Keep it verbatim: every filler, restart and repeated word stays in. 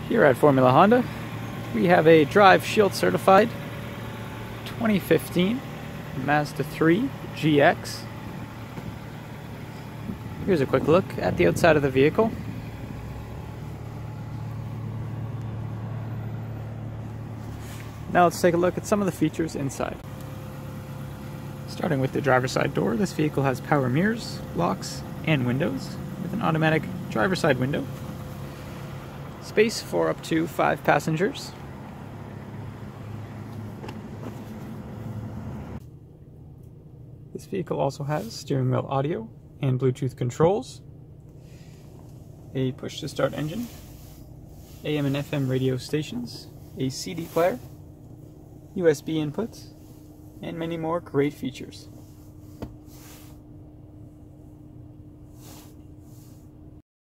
Here at Formula Honda, we have a Drive Shield certified twenty fifteen Mazda three G X. Here's a quick look at the outside of the vehicle. Now let's take a look at some of the features inside. Starting with the driver's side door, this vehicle has power mirrors, locks, and windows with an automatic driver's side window. Space for up to five passengers. This vehicle also has steering wheel audio and Bluetooth controls, a push-to-start engine, A M and F M radio stations, a C D player, U S B inputs, and many more great features.